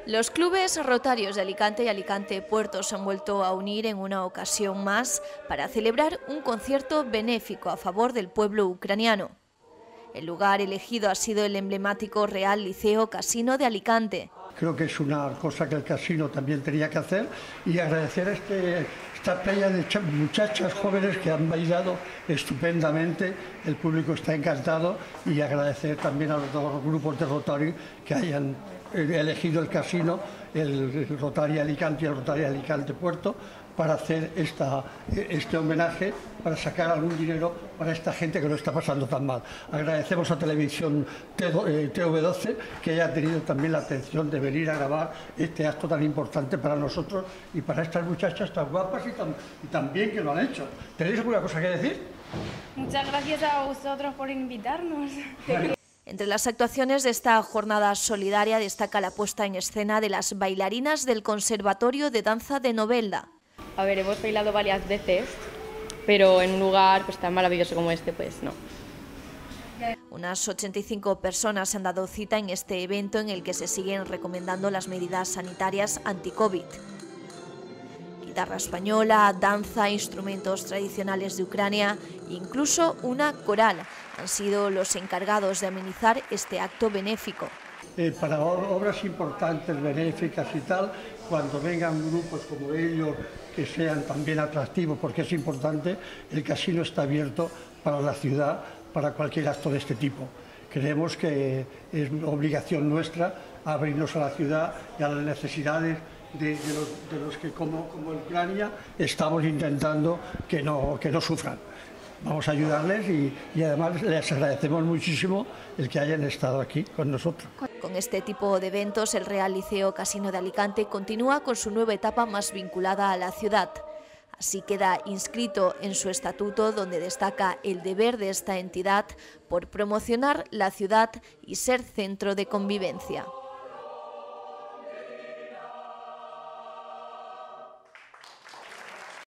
Los clubes rotarios de Alicante y Alicante Puerto se han vuelto a unir en una ocasión más para celebrar un concierto benéfico a favor del pueblo ucraniano. El lugar elegido ha sido el emblemático Real Liceo Casino de Alicante. Creo que es una cosa que el casino también tenía que hacer y agradecer esta playa de muchachas jóvenes que han bailado estupendamente, el público está encantado, y agradecer también a los dos grupos de Rotary que hayan elegido el casino, el Rotary Alicante y el Rotary Alicante Puerto, para hacer este homenaje, para sacar algún dinero para esta gente que lo está pasando tan mal. Agradecemos a Televisión TV12 que haya tenido también la atención de venir a grabar este acto tan importante para nosotros y para estas muchachas tan guapas y tan bien que lo han hecho. ¿Tenéis alguna cosa que decir? Muchas gracias a vosotros por invitarnos. Entre las actuaciones de esta jornada solidaria destaca la puesta en escena de las bailarinas del Conservatorio de Danza de Novelda. A ver, hemos bailado varias veces, pero en un lugar pues tan maravilloso como este, pues no. Unas 85 personas se han dado cita en este evento en el que se siguen recomendando las medidas sanitarias anti-COVID. Guitarra española, danza, instrumentos tradicionales de Ucrania e incluso una coral han sido los encargados de amenizar este acto benéfico. Para obras importantes, benéficas y tal, cuando vengan grupos como ellos que sean también atractivos, porque es importante, el casino está abierto para la ciudad, para cualquier acto de este tipo. Creemos que es obligación nuestra abrirnos a la ciudad y a las necesidades de los que como Ucrania estamos intentando que no sufran. Vamos a ayudarles y además les agradecemos muchísimo el que hayan estado aquí con nosotros. Con este tipo de eventos, el Real Liceo Casino de Alicante continúa con su nueva etapa más vinculada a la ciudad. Así queda inscrito en su estatuto, donde destaca el deber de esta entidad por promocionar la ciudad y ser centro de convivencia.